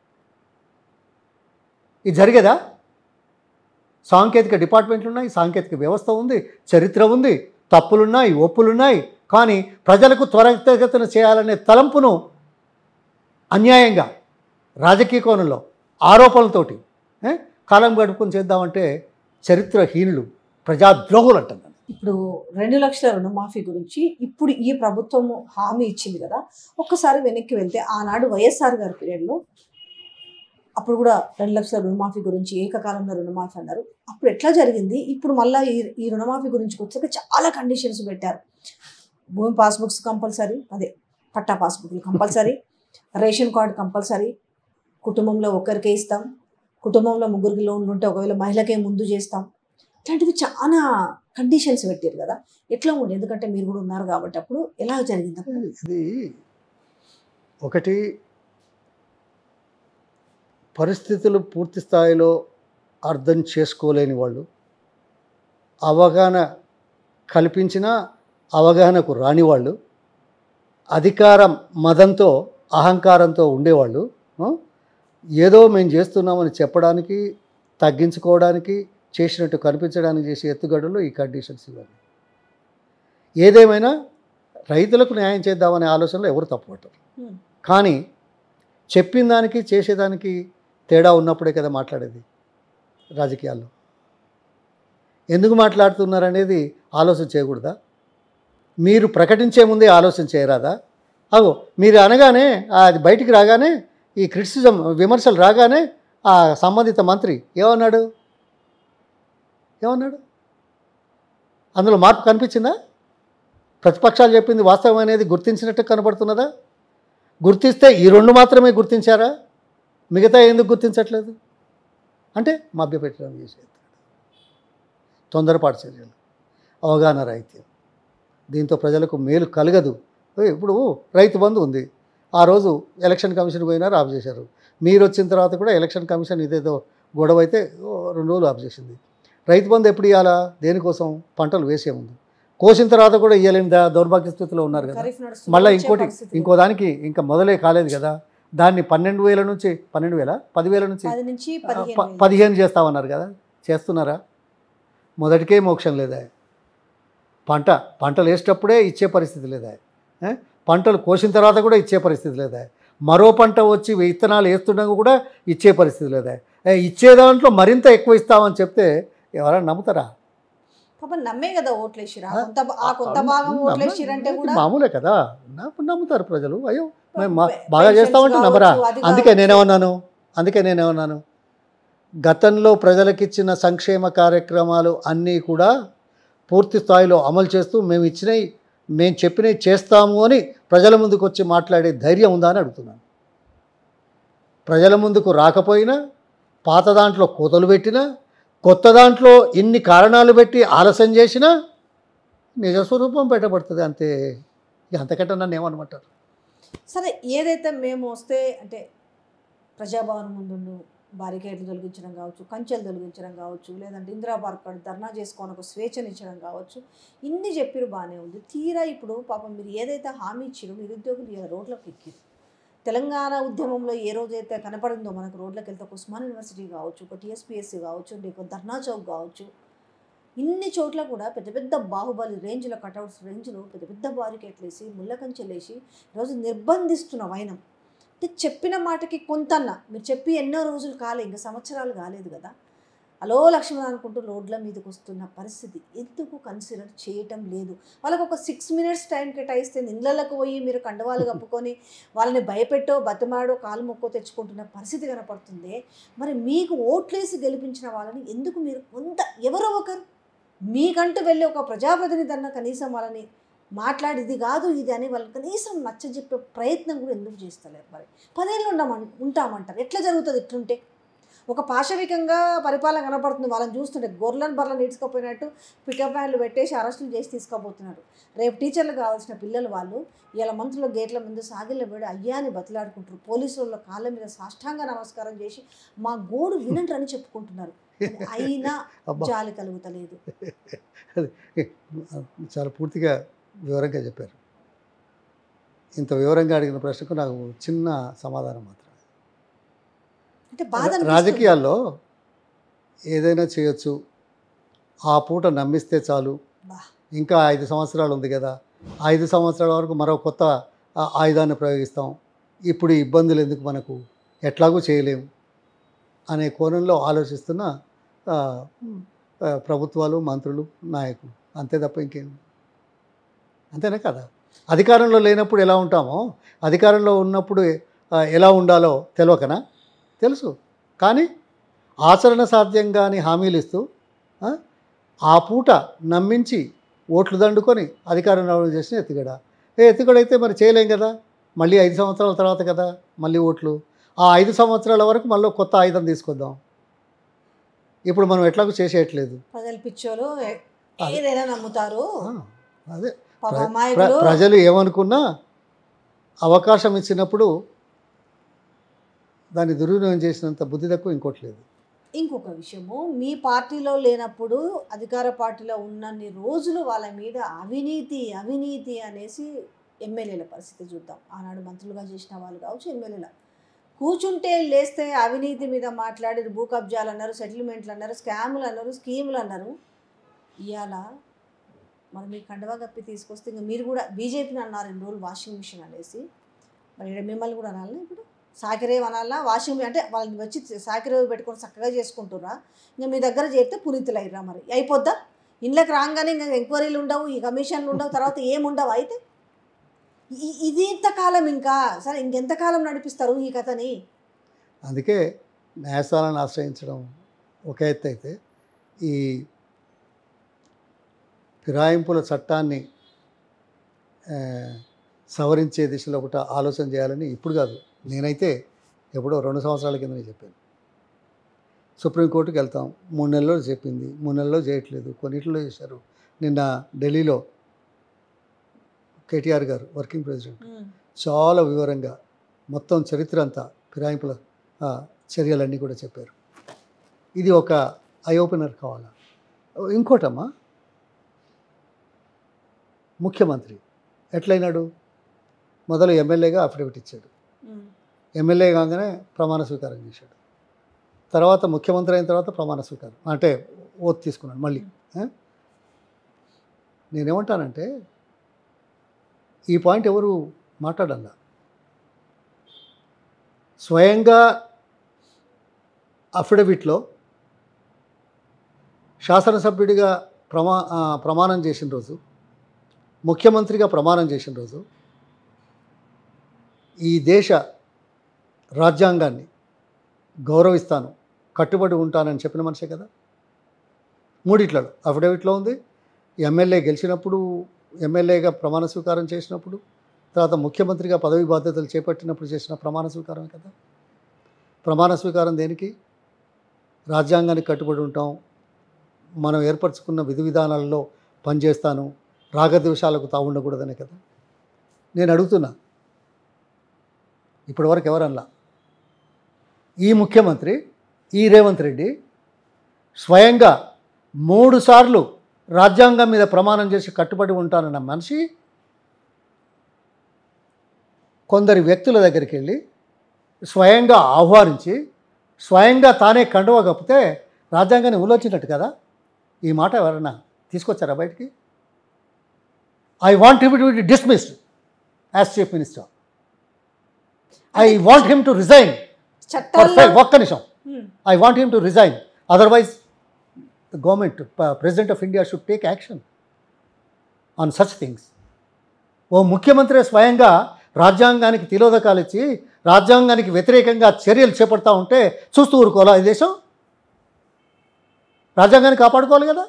ఇది జరిగేదా? సాంకేతిక డిపార్ట్మెంట్లు ఉన్నాయి, సాంకేతిక వ్యవస్థ ఉంది, చరిత్ర ఉంది, తప్పులున్నాయి, ఒప్పులున్నాయి. కానీ ప్రజలకు త్వరితగతిన చేయాలనే తలంపును అన్యాయంగా రాజకీయ కోణంలో ఆరోపణలతోటి కాలం గడుపుకొని చేద్దామంటే చరిత్రహీనులు, ప్రజాద్రోహులు అంటున్నాను. ఇప్పుడు రెండు లక్షల రుణమాఫీ గురించి ఇప్పుడు ఈ ప్రభుత్వం హామీ ఇచ్చింది కదా, ఒక్కసారి వెనక్కి వెళ్తే ఆనాడు వైఎస్ఆర్ గారి పీరియడ్లో అప్పుడు కూడా రెండు లక్షల రుణమాఫీ గురించి ఏకకాలంలో రుణమాఫీ అన్నారు. అప్పుడు ఎట్లా జరిగింది? ఇప్పుడు మళ్ళీ ఈ ఈ రుణమాఫీ గురించి వచ్చాక చాలా కండిషన్స్ పెట్టారు. భూమి పాస్బుక్స్ కంపల్సరీ, అదే పట్టా పాస్బుక్లు కంపల్సరీ, రేషన్ కార్డు కంపల్సరీ, కుటుంబంలో ఒక్కరికే ఇస్తాం, కుటుంబంలో ముగ్గురికి లోన్లు ఉంటే ఒకవేళ మహిళకే ముందు చేస్తాం, ఇట్లాంటివి చాలా కండిషన్స్ పెట్టారు కదా. ఎట్లా ఉంది? ఎందుకంటే మీరు కూడా ఉన్నారు కాబట్టి అప్పుడు ఎలా జరిగింది? ఇది ఒకటి పరిస్థితులు పూర్తి స్థాయిలో అర్థం చేసుకోలేని వాళ్ళు, అవగాహన కల్పించిన అవగాహనకు రాని వాళ్ళు, అధికారం మదంతో అహంకారంతో ఉండేవాళ్ళు, ఏదో మేము చేస్తున్నామని చెప్పడానికి తగ్గించుకోవడానికి చేసినట్టు కనిపించడానికి చేసే ఎత్తుగడలు ఈ కండిషన్స్ ఇవన్నీ. ఏదేమైనా రైతులకు న్యాయం చేద్దామనే ఆలోచనలో ఎవరు తప్పుపట్టరు. కానీ చెప్పిన దానికి చేసేదానికి తేడా ఉన్నప్పుడే కదా మాట్లాడేది రాజకీయాల్లో. ఎందుకు మాట్లాడుతున్నారనేది ఆలోచన చేయకూడదా? మీరు ప్రకటించే ముందే ఆలోచన చేయరాదా? అగో మీరు అనగానే అది బయటికి రాగానే ఈ క్రిటిసిజం విమర్శలు రాగానే ఆ సంబంధిత మంత్రి ఏమన్నాడు ఏమన్నాడు అందులో మార్పు కనిపించిందా? ప్రతిపక్షాలు చెప్పింది వాస్తవం అనేది గుర్తించినట్టు కనబడుతున్నదా? గుర్తిస్తే ఈ రెండు మాత్రమే గుర్తించారా? మిగతా ఎందుకు గుర్తించట్లేదు? అంటే మభ్యపెట్టడం చేసేది, తొందరపాటు చర్యలు, అవగాహన రాహిత్యం. దీంతో ప్రజలకు మేలు కలగదు. ఇప్పుడు రైతు బంధు ఉంది, ఆ రోజు ఎలక్షన్ కమిషన్ పోయినారు, ఆఫ్ చేశారు. మీరు వచ్చిన తర్వాత కూడా ఎలక్షన్ కమిషన్ ఇదేదో గొడవ అయితే రెండు రోజులు ఆఫ్ చేసింది. రైతు బంధు ఎప్పుడు ఇవ్వాలా? దేనికోసం? పంటలు వేసే ముందు. కోసిన తర్వాత కూడా ఇవ్వలేని దౌర్భాగ్య స్థితిలో ఉన్నారు కదా. మళ్ళీ ఇంకోటి ఇంకో దానికి ఇంకా మొదలే కాలేదు కదా. దాన్ని పన్నెండు వేల నుంచి పన్నెండు వేల పదివేల నుంచి పదిహేను చేస్తామన్నారు కదా. చేస్తున్నారా? మొదటికే మోక్షం లేదా? పంట పంటలు వేసేటప్పుడే ఇచ్చే పరిస్థితి లేదా? పంటలు కోసిన తర్వాత కూడా ఇచ్చే పరిస్థితి లేదా? మరో పంట వచ్చి విత్తనాలు వేస్తుండగా కూడా ఇచ్చే పరిస్థితి లేదా? ఇచ్చే దాంట్లో మరింత ఎక్కువ ఇస్తామని చెప్తే ఎవరైనా నమ్ముతారా? పాపం నమ్మే కదా ఓట్లేసిరా, కొంత ఆ కొంత భాగం ఓట్లేసిరంటే కూడా మామూలే కదా, నమ్ము- నమ్ముతారు ప్రజలు. అయ్యో మేము మా- పె- బాగా పెన్షన్స్ చేస్తామంటే నమ్మరా? కావచ్చు, అది అందుకే కావచ్చు. నేనేమన్నాను అందుకే నేనేమన్నాను గతంలో ప్రజలకిచ్చిన సంక్షేమ కార్యక్రమాలు అన్నీ కూడా పూర్తి స్థాయిలో అమలు చేస్తూ మేము ఇచ్చినవి మేము చెప్పినవి చేస్తాము అని ప్రజల ముందుకు వచ్చి మాట్లాడే ధైర్యం ఉందా అని అడుగుతున్నాను. ప్రజల ముందుకు రాకపోయినా, పాత దాంట్లో కోతలు పెట్టినా, కొత్త దాంట్లో ఇన్ని కారణాలు పెట్టి ఆలస్యం చేసినా నిజస్వరూపం బయటపడుతుంది అంతే. ఇక అంతకంటే నన్ను ఏమనమంటారు? సరే, ఏదైతే మేము వస్తే అంటే ప్రజాభవన్ ముందు బారికేడ్లు తొలగించడం కావచ్చు, కంచెలు తొలగించడం కావచ్చు, లేదంటే ఇందిరా పార్క్ కాడ ధర్నా చేసుకొని ఒక స్వేచ్ఛనిచ్చడం కావచ్చు, ఇన్ని చెప్పిరు బాగానే ఉంది. తీరా ఇప్పుడు పాపం మీరు ఏదైతే హామీ ఇచ్చిరో నిరుద్యోగులు ఇలా రోడ్లకు ఎక్కిరు. తెలంగాణ ఉద్యమంలో ఏ రోజైతే కనపడిందో మనకు రోడ్లకు వెళ్తే ఒక ఉస్మాన్ యూనివర్సిటీ కావచ్చు, ఒక టీఎస్పీఎస్సీ కావచ్చు, ఒక ధర్నా చౌక్ కావచ్చు, ఇన్ని చోట్ల కూడా పెద్ద పెద్ద బాహుబలి రేంజ్లో కటౌట్స్ రేంజ్లో పెద్ద పెద్ద బారికేట్లు వేసి ముళ్ళ కంచెలు వేసి ఈరోజు నిర్బంధిస్తున్న వైనం. అంటే చెప్పిన మాటకి కొంతన్నా మీరు చెప్పి ఎన్నో రోజులు కాలే, ఇంకా సంవత్సరాలు కాలేదు కదా, అలో లక్ష్మణ అనుకుంటూ రోడ్ల మీదకి వస్తున్న పరిస్థితి ఎందుకు కన్సిడర్ చేయటం లేదు? వాళ్ళకు ఒక సిక్స్ మినిట్స్ టైం కేటాయిస్తే ఇళ్ళకు పోయి మీరు కండవాలు కప్పుకొని వాళ్ళని భయపెట్టో బతిమాడో కాలు మొక్కో తెచ్చుకుంటున్న పరిస్థితి కనపడుతుంది. మరి మీకు ఓట్లేసి గెలిపించిన వాళ్ళని ఎందుకు మీరు కొంత ఎవరో ఒకరు మీకంటూ వెళ్ళి ఒక ప్రజాప్రతినిధి అన్న కనీసం వాళ్ళని మాట్లాడిది కాదు ఇది అని వాళ్ళు కనీసం నచ్చజెప్పే ప్రయత్నం కూడా ఎందుకు చేస్తలేరు? మరి పదేళ్ళు ఉండమం ఉంటామంటారు, ఎట్లా జరుగుతుంది? ఇట్లుంటే ఒక పాశవికంగా పరిపాలన కనపడుతుంది. వాళ్ళని చూస్తుంటే గొర్రెలను బర్రెలను ఈడ్చుకోపోయినట్టు పికప్ వ్యాన్లు పెట్టేసి అరెస్టులు చేసి తీసుకుపోతున్నారు. రేపు టీచర్లు కావాల్సిన పిల్లలు వాళ్ళు ఇలా మంత్రుల గేట్ల ముందు సాగిళ్ళ వేడి అయ్యాని బతిలాడుకుంటారు. పోలీసుల కాళ్ళ మీద సాష్టాంగ నమస్కారం చేసి మా గోడు వినంటారని చెప్పుకుంటున్నారు. అయినా జాలి కలుగుతలేదు. చాలా పూర్తిగా వివరంగా చెప్పారు. ఇంత వివరంగా అడిగిన ప్రశ్నకు నాకు చిన్న సమాధానం మాత్రం. అంటే బాధ రాజకీయాల్లో ఏదైనా చేయొచ్చు, ఆ పూట నమ్మిస్తే చాలు, ఇంకా ఐదు సంవత్సరాలు ఉంది కదా, ఐదు సంవత్సరాల వరకు మరో కొత్త ఆయుధాన్ని ప్రయోగిస్తాం, ఇప్పుడు ఇబ్బందులు ఎందుకు మనకు, ఎట్లాగూ చేయలేము అనే కోణంలో ఆలోచిస్తున్న ప్రభుత్వాలు, మంత్రులు, నాయకులు, అంతే తప్ప ఇంకేం. అంతేనే కదా. అధికారంలో లేనప్పుడు ఎలా ఉంటామో అధికారంలో ఉన్నప్పుడు ఎలా ఉండాలో తెలియకనా? తెలుసు. కానీ ఆచరణ సాధ్యం కాని హామీలు ఇస్తూ ఆ పూట నమ్మించి ఓట్లు దండుకొని అధికారం రావడం చేసిన ఎత్తుగడ. ఏ ఎత్తుగడైతే మరి చేయలేం కదా, మళ్ళీ ఐదు సంవత్సరాల తర్వాత కదా మళ్ళీ ఓట్లు. ఆ ఐదు సంవత్సరాల వరకు మళ్ళీ కొత్త ఆయుధం తీసుకొద్దాం. ఇప్పుడు మనం ఎట్లాగూ చేసేయట్లేదు. ప్రజలు పిచ్చోలు ఏదైనా నమ్ముతారు. అదే ప్రజలు ఏమనుకున్నా అవకాశం ఇచ్చినప్పుడు దాన్ని దుర్వినియోగం చేసినంత బుద్ధి తక్కువ ఇంకోటి లేదు. ఇంకొక విషయము, మీ పార్టీలో లేనప్పుడు అధికార పార్టీలో ఉన్నన్ని రోజులు వాళ్ళ మీద అవినీతి అవినీతి అనేసి ఎమ్మెల్యేల పరిస్థితి చూద్దాం. ఆనాడు మంత్రులుగా చేసిన వాళ్ళు కావచ్చు, ఎమ్మెల్యేల కూర్చుంటే లేస్తే అవినీతి మీద మాట్లాడి భూ కబ్జాలు అన్నారు, సెటిల్మెంట్లు అన్నారు, స్కాములు అన్నారు, స్కీములు అన్నారు. ఇవాళ మరి మీ కండవా కప్పి తీసుకొస్తే ఇంకా మీరు కూడా బీజేపీని అన్నారు రెండు రోజులు వాషింగ్ మిషన్ అనేసి, మరి మిమ్మల్ని కూడా అనాలి. ఇప్పుడు సాకిరేవ్ అనాలా వాషింగ్ అంటే వాళ్ళని వచ్చి సాకిరేవ్ పెట్టుకొని చక్కగా చేసుకుంటురా, ఇంకా మీ దగ్గర చేస్తే పునీతులు అయ్యారా? మరి అయిపోద్దా? ఇళ్ళకి రాగానే ఇంకా ఎంక్వైరీలు ఉండవు, ఈ కమిషన్లు ఉండవు, తర్వాత ఏముండవు. అయితే ఇది ఇంతకాలం ఇంకా సరే ఇంకెంతకాలం నడిపిస్తారు ఈ కథని? అందుకే న్యాయస్థానాన్ని ఆశ్రయించడం ఒక ఎత్తు అయితే, ఈ ఫిరాయింపుల చట్టాన్ని సవరించే దిశలో ఒకటి ఆలోచన చేయాలని ఇప్పుడు కాదు, నేనైతే ఎప్పుడో రెండు సంవత్సరాల కిందనే చెప్పాను. సుప్రీంకోర్టుకి వెళ్తాం, మూడు నెలల్లో చెప్పింది, మూడు నెలల్లో చేయట్లేదు, కొన్నిట్లో చేశారు. నిన్న ఢిల్లీలో కేటీఆర్ గారు వర్కింగ్ ప్రెసిడెంట్ చాలా వివరంగా మొత్తం చరిత్ర అంతా ఫిరాయింపుల చర్యలన్నీ కూడా చెప్పారు. ఇది ఒక ఐ ఓపెనర్ కావాలా. ఇంకోటమ్మా, ముఖ్యమంత్రి ఎట్లయినాడు? మొదలు ఎమ్మెల్యేగా అఫిడవిట్ ఇచ్చాడు, ఎమ్మెల్యే కాగానే ప్రమాణ స్వీకారం చేశాడు, తర్వాత ముఖ్యమంత్రి అయిన తర్వాత ప్రమాణ స్వీకారం అంటే ఓత్ తీసుకున్నాడు మళ్ళీ. నేనేమంటానంటే ఈ పాయింట్ ఎవరు మాట్లాడాల, స్వయంగా అఫిడవిట్లో శాసనసభ్యుడిగా ప్రమా ఆ, ప్రమాణం చేసిన రోజు, ముఖ్యమంత్రిగా ప్రమాణం చేసిన రోజు ఈ దేశ రాజ్యాంగాన్ని గౌరవిస్తాను, కట్టుబడి ఉంటానని చెప్పిన మనిషే కదా. మూడిట్లలో అఫిడవిట్లో ఉంది. ఎమ్మెల్యే గెలిచినప్పుడు, ఎమ్మెల్యేగా ప్రమాణ స్వీకారం చేసినప్పుడు, తర్వాత ముఖ్యమంత్రిగా పదవి బాధ్యతలు చేపట్టినప్పుడు చేసిన ప్రమాణ స్వీకారం కదా. ప్రమాణ స్వీకారం దేనికి? రాజ్యాంగానికి కట్టుబడి ఉంటాం, మనం ఏర్పరచుకున్న విధి విధానాలలో పనిచేస్తాను, రాగద్వేషాలకు తావు ఉండకూడదనే కదా. నేను అడుగుతున్నా, ఇప్పటివరకు ఎవరన్నా ఈ ముఖ్యమంత్రి ఈ రేవంత్ రెడ్డి స్వయంగా మూడు సార్లు రాజ్యాంగం మీద ప్రమాణం చేసి కట్టుబడి ఉంటానన్న మనిషి కొందరి వ్యక్తుల దగ్గరికి వెళ్ళి స్వయంగా ఆహ్వానించి స్వయంగా తానే కండువ కప్పితే రాజ్యాంగాన్ని ఉల్లంఘించినట్టు కదా. ఈ మాట ఎవరన్నా తీసుకొచ్చారా బయటికి? I want him to be dismissed as chief minister. I want him to resign. ఒక్క నిమిషం. I want him to resign, otherwise the government, president of India should take action on such things. ఓ ముఖ్యమంత్రి స్వయంగా రాజ్యాంగానికి తిలోదకాలు ఇచ్చి రాజ్యాంగానికి వ్యతిరేకంగా చర్యలు చేపడతా ఉంటే చూస్తూ ఊరుకోవాలా ఈ దేశం? రాజ్యాంగాన్ని కాపాడుకోవాలి కదా.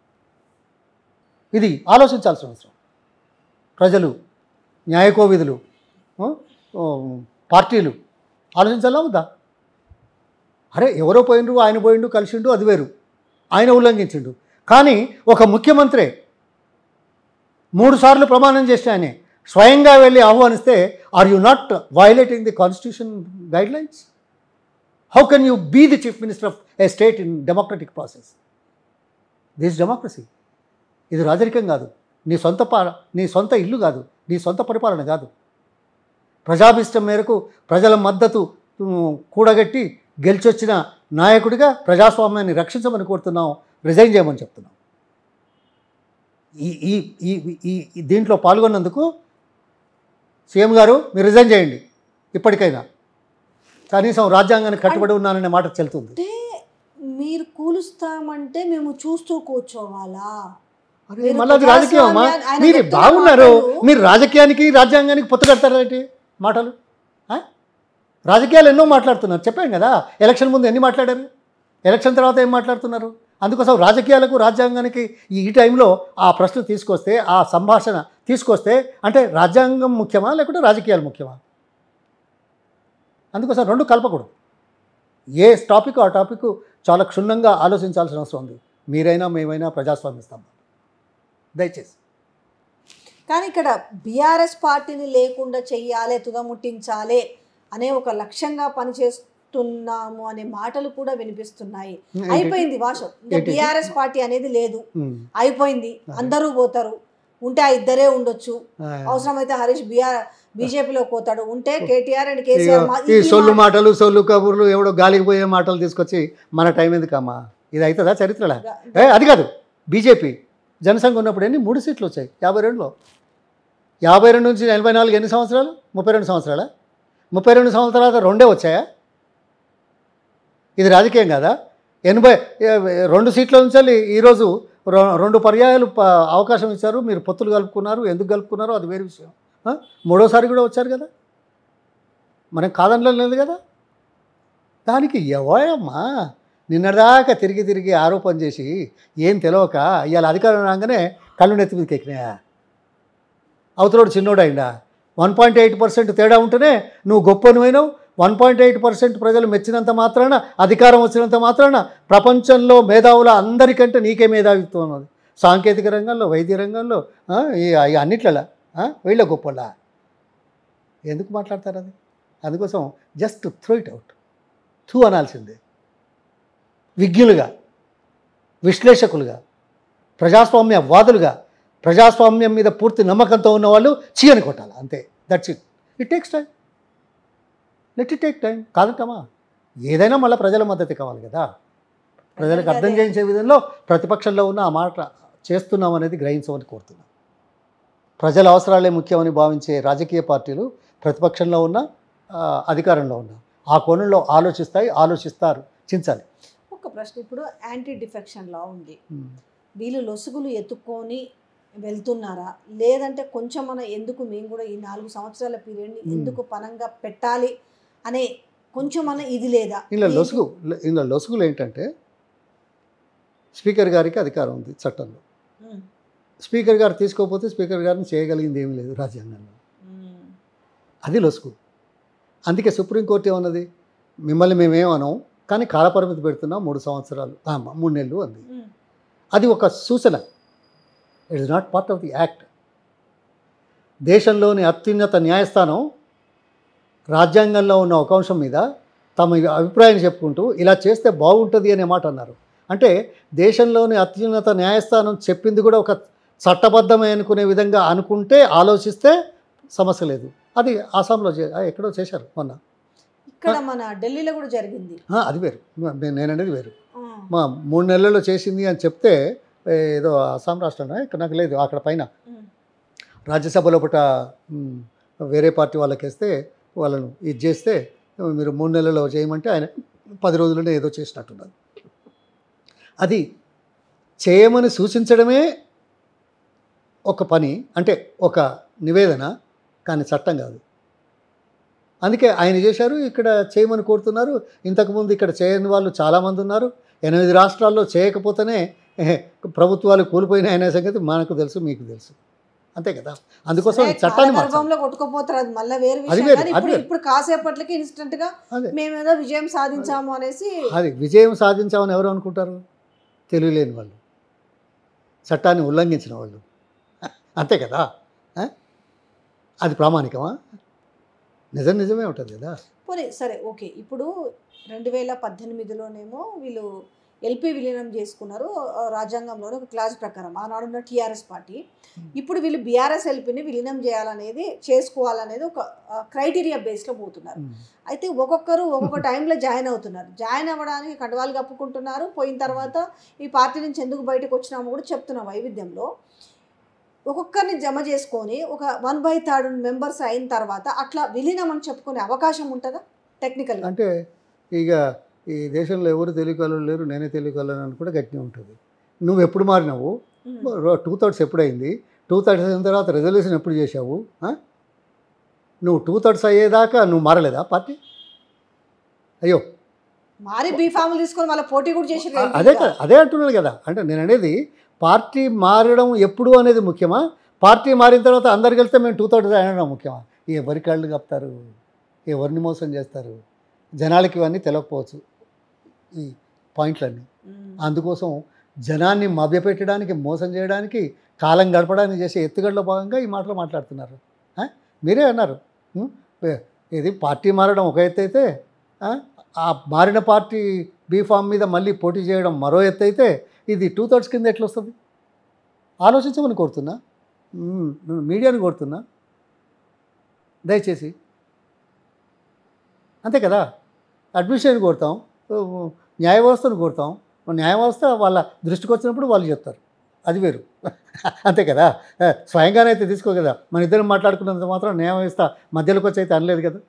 ఇది ఆలోచించాల్సిన అవసరం. ప్రజలు, న్యాయకోవిధులు, పార్టీలు ఆలోచించాలా వద్దా? అరే ఎవరో పోయిండు, ఆయన పోయిండు, కలిసిండు, అది వేరు, ఆయన ఉల్లంఘించిండు. కానీ ఒక ముఖ్యమంత్రి మూడు సార్లు ప్రమాణం చేస్తే ఆయన స్వయంగా వెళ్ళి ఆహ్వానిస్తే are you not violating the constitution guidelines? How can you be the chief minister of a state in democratic process? This democracy. ఇది రాజరికం కాదు, నీ సొంత పా నీ సొంత ఇల్లు కాదు, నీ సొంత పరిపాలన కాదు. ప్రజాభిష్టం మేరకు ప్రజల మద్దతు కూడగట్టి గెలిచొచ్చిన నాయకుడిగా ప్రజాస్వామ్యాన్ని రక్షించమని కోరుతున్నాం, రిజైన్ చేయమని చెప్తున్నాం. ఈ ఈ ఈ ఈ దీంట్లో పాల్గొన్నందుకు సీఎం గారు మీరు రిజైన్ చేయండి ఇప్పటికైనా. కనీసం రాజ్యాంగానికి కట్టుబడి ఉన్నాననే మాట చెల్లుతుంది. అంటే మీరు కూలుస్తామంటే మేము చూస్తూ కూర్చోవాలా? అరే మళ్ళీ అది రాజకీయమా? మీరు బాగున్నారు, మీరు రాజకీయానికి రాజ్యాంగానికి పొత్తు కడతారేంటి మాటలు? రాజకీయాలు ఎన్నో మాట్లాడుతున్నారు, చెప్పాను కదా. ఎలక్షన్ ముందు ఎన్ని మాట్లాడారు, ఎలక్షన్ తర్వాత ఏం మాట్లాడుతున్నారు? అందుకోసం రాజకీయాలకు రాజ్యాంగానికి ఈ టైంలో ఆ ప్రశ్న తీసుకొస్తే, ఆ సంభాషణ తీసుకొస్తే అంటే రాజ్యాంగం ముఖ్యమా లేకుంటే రాజకీయాలు ముఖ్యమా? అందుకోసం రెండు కలపకూడదు. ఏ టాపిక్ ఆ టాపిక్ చాలా క్షుణ్ణంగా ఆలోచించాల్సిన అవసరం ఉంది. మీరైనా మేమైనా ప్రజాస్వామ్యస్తాం దయచేసి. కానీ ఇక్కడ బీఆర్ఎస్ పార్టీని లేకుండా చెయ్యాలి, తుదముట్టించాలి అనే ఒక లక్ష్యంగా పనిచేస్తున్నాము అనే మాటలు కూడా వినిపిస్తున్నాయి. అయిపోయింది వాషం, ఇంకా బీఆర్ఎస్ పార్టీ అనేది లేదు, అయిపోయింది, అందరూ పోతారు, ఉంటే ఆ ఇద్దరే ఉండొచ్చు, అవసరమైతే హరీష్ బీఆర్ బీజేపీలో పోతాడు, ఉంటే కేటీఆర్ అండ్ కేసీఆర్. ఈ సొల్లు మాటలు, సొల్లు కబుర్లు, ఎవడో గాలికి పోయే మాటలు తీసుకొచ్చి మన టైం ఎందుకమ్మా? ఇది అవుతుందా చరిత్రలా? ఏ అది కాదు. బీజేపీ జనసంఘ ఉన్నప్పుడు ఎన్ని మూడు సీట్లు వచ్చాయి యాభై రెండులో. యాభై రెండు నుంచి ఎనభై నాలుగు ఎన్ని సంవత్సరాలు? ముప్పై రెండు సంవత్సరాల ముప్పై రెండు సంవత్సరాల రెండే వచ్చాయా? ఇది రాజకీయం కాదా? ఎనభై రెండు సీట్ల నుంచి ఈరోజు రెండు పర్యాయాలు అవకాశం ఇచ్చారు, మీరు పొత్తులు కలుపుకున్నారు, ఎందుకు కలుపుకున్నారో అది వేరే విషయం. మూడోసారి కూడా వచ్చారు కదా, మనం కాదనడం లేదు కదా. దానికి ఎవరమ్మా నిన్నదాకా తిరిగి తిరిగి ఆరోపణ చేసి ఏం తెలియక ఇవాళ అధికారం రాగానే కళ్ళు నెత్తి మీదకి ఎక్కినాయా? అవతలోడు చిన్నోడు అయిందా? వన్ పాయింట్ ఎయిట్ పర్సెంట్ తేడా ఉంటేనే నువ్వు గొప్పనివైనావు. వన్ పాయింట్ ఎయిట్ పర్సెంట్ ప్రజలు మెచ్చినంత మాత్రాన, అధికారం వచ్చినంత మాత్రాన ప్రపంచంలో మేధావుల అందరికంటే నీకే మేధావిత్వం అన్నది. సాంకేతిక రంగంలో, వైద్య రంగంలో, ఈ అన్నిట్లలో వీళ్ళ గొప్పలా ఎందుకు మాట్లాడతారు? అది అందుకోసం జస్ట్ త్రో ఇట్ అవుట్, థూ అనాల్సిందే. విజ్ఞులుగా, విశ్లేషకులుగా, ప్రజాస్వామ్య వాదులుగా, ప్రజాస్వామ్యం మీద పూర్తి నమ్మకంతో ఉన్నవాళ్ళు చీయని కొట్టాలి అంతే. That's it. It takes time, let it take time. కాదంటామా? ఏదైనా మళ్ళీ ప్రజల మద్దతు కావాలి కదా. ప్రజలకు అర్థం చేయించే విధంలో ప్రతిపక్షంలో ఉన్న ఆ మాట చేస్తున్నాం అనేది గ్రహించమని కోరుతున్నాం. ప్రజల అవసరాలే ముఖ్యమని భావించే రాజకీయ పార్టీలు ప్రతిపక్షంలో ఉన్న, అధికారంలో ఉన్న ఆ కోణంలో ఆలోచిస్తాయి, ఆలోచిస్తారు, చించాలి. ఒక ప్రశ్న, ఇప్పుడు యాంటీ డిఫెక్షన్ లా ఉంది, ఉమ్. వీళ్ళు లొసుగులు ఎత్తుక్కొని వెళ్తున్నారా, లేదంటే కొంచెం మన ఎందుకు మేము కూడా ఈ నాలుగు సంవత్సరాల పీరియడ్ని ఎందుకు పనంగా పెట్టాలి అనే కొంచెం మన ఇది లేదా? ఇలా లొసుగు ఇలా లొసుగులు ఏంటంటే స్పీకర్ గారికి అధికారం ఉంది చట్టంలో. స్పీకర్ గారు తీసుకోకపోతే స్పీకర్ గారిని చేయగలిగింది ఏమీ లేదు రాజ్యాంగంలో. అది లొసుగు. అందుకే సుప్రీంకోర్టు ఏమన్నది, మిమ్మల్ని మేమేమనం కానీ కాలపరిమితి పెడుతున్నాం మూడు సంవత్సరాలు మూడు నెలలు అంది. అది ఒక సూచన, it is not part of the act. దేశంలోని అత్యున్నత న్యాయస్థానం రాజ్యాంగంలో ఉన్న ఒక అంశం మీద తమ అభిప్రాయాన్ని చెప్పుకుంటూ ఇలా చేస్తే బాగుంటుంది అనే మాట అన్నారు. అంటే దేశంలోని అత్యున్నత న్యాయస్థానం చెప్పింది కూడా ఒక చట్టబద్ధమే అనుకునే విధంగా అనుకుంటే ఆలోచిస్తే సమస్య లేదు. అది ఆసాంలో ఎక్కడో చేశారు మొన్న, ఇక్కడ మన ఢిల్లీలో కూడా జరిగింది. అది వేరు, నేననేది వేరు. మా మూడు నెలల్లో చేసింది అని చెప్తే ఏదో అస్సాం రాష్ట్రంలో ఇక్కడ నాకు లేదు, అక్కడ పైన రాజ్యసభలో పట వేరే పార్టీ వాళ్ళకి వేస్తే వాళ్ళను ఇది చేస్తే మీరు మూడు నెలల్లో చేయమంటే ఆయన పది రోజుల్లోనే ఏదో చేసినట్టున్నారు. అది చేయమని సూచించడమే ఒక పని, అంటే ఒక నివేదన, కానీ చట్టం కాదు. అందుకే ఆయన చేశారు, ఇక్కడ చేయమని కోరుతున్నారు. ఇంతకుముందు ఇక్కడ చేయని వాళ్ళు చాలామంది ఉన్నారు. ఎనిమిది రాష్ట్రాల్లో చేయకపోతేనే ప్రభుత్వాలు కూలిపోయినాయి అనే సంగతి మనకు తెలుసు, మీకు తెలుసు, అంతే కదా. అందుకోసం చట్టాన్ని కొట్టుకుపోతారు, అది మళ్ళీ వేరే విషయం. ఇప్పుడు కాసేపట్లకి ఇన్స్టెంట్ గా మేము ఏదో విజయం సాధించాము అనేసి, అది విజయం సాధించామని ఎవరు అనుకుంటారు? తెలియలేని వాళ్ళు, చట్టాన్ని ఉల్లంఘించిన వాళ్ళు, అంతే కదా. అది ప్రామాణికమా? నిజం నిజమే ఉంటుంది కదా. పోనీ సరే, ఓకే. ఇప్పుడు రెండు వేల పద్దెనిమిదిలోనేమో వీళ్ళు ఎల్పీ విలీనం చేసుకున్నారు రాజ్యాంగంలోని ఒక క్లాజ్ ప్రకారం, ఆనాడున్న టీఆర్ఎస్ పార్టీ. ఇప్పుడు వీళ్ళు బీఆర్ఎస్ ఎల్పీని విలీనం చేయాలనేది చేసుకోవాలనేది ఒక క్రైటీరియా బేస్లో పోతున్నారు. అయితే ఒక్కొక్కరు ఒక్కొక్క టైంలో జాయిన్ అవుతున్నారు. జాయిన్ అవ్వడానికి కండవాలు కప్పుకుంటున్నారు. పోయిన తర్వాత ఈ పార్టీ నుంచి ఎందుకు బయటకు వచ్చినామో కూడా చెప్తున్న వైవిధ్యంలో ఒక్కొక్కరిని జమ చేసుకొని ఒక వన్ బై థర్డ్ మెంబర్స్ అయిన తర్వాత అట్లా విలీనం అని చెప్పుకునే అవకాశం ఉంటుందా టెక్నికల్గా? అంటే ఇక ఈ దేశంలో ఎవరు తెలియకలు లేరు, నేనే తెలియకలను అని కూడా గట్టిగా ఉంటుంది. నువ్వు ఎప్పుడు మారినావు? టూ థర్డ్స్ ఎప్పుడైంది? టూ థర్డ్స్ అయిన తర్వాత రెజల్యూషన్ ఎప్పుడు చేసావు? నువ్వు టూ థర్డ్స్ అయ్యేదాకా నువ్వు మారలేదా పార్టీ? అయ్యో, మారి బీఫామ్లు తీసుకొని మళ్ళీ పోటీ కూడా చేసి, అదే కదా, అదే అంటున్నాను కదా. అంటే నేను అనేది పార్టీ మారడం ఎప్పుడు అనేది ముఖ్యమా, పార్టీ మారిన తర్వాత అందరికి వెళ్తే మేము టూ థర్డ్స్ అనడం ముఖ్యమా? ఎవరి కాళ్ళు కప్తారు, ఎవరిని మోసం చేస్తారు, జనాలకి ఇవన్నీ తెలియకపోవచ్చు ఈ పాయింట్లన్నీ. అందుకోసం జనాన్ని మభ్యపెట్టడానికి, మోసం చేయడానికి, కాలం గడపడానికి చేసే ఎత్తుగడలో భాగంగా ఈ మాటలు మాట్లాడుతున్నారు. మీరే అన్నారు, ఇది పార్టీ మారడం ఒక ఎత్తు అయితే, ఆ మారిన పార్టీ బీఫామ్ మీద మళ్ళీ పోటీ చేయడం మరో ఎత్తు అయితే, ఇది టూ థర్డ్స్ కింద ఎట్లా వస్తుంది? ఆలోచించమని కోరుతున్నా, మీడియాని కోరుతున్నా, దయచేసి. అంతే కదా. అడ్మిషన్ కోరుతాం, న్యాయ వ్యవస్థను కోరుతాం. న్యాయ వ్యవస్థ వాళ్ళ దృష్టికి వచ్చినప్పుడు వాళ్ళు చెప్తారు, అది వేరు, అంతే కదా. స్వయంగానే అయితే తీసుకో కదా. మన ఇద్దరం మాట్లాడుకున్నంత మాత్రం న్యాయ వ్యవస్థ మధ్యలోకి వచ్చి అయితే అనలేదు కదా.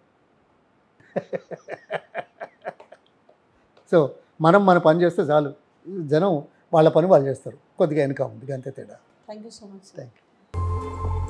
సో మనం మన పని చేస్తే చాలు, జనం వాళ్ళ పని వాళ్ళు చేస్తారు. కొద్దిగా వెనుక ఉంది, అంతే తేడా. Thank you so much. Thank you.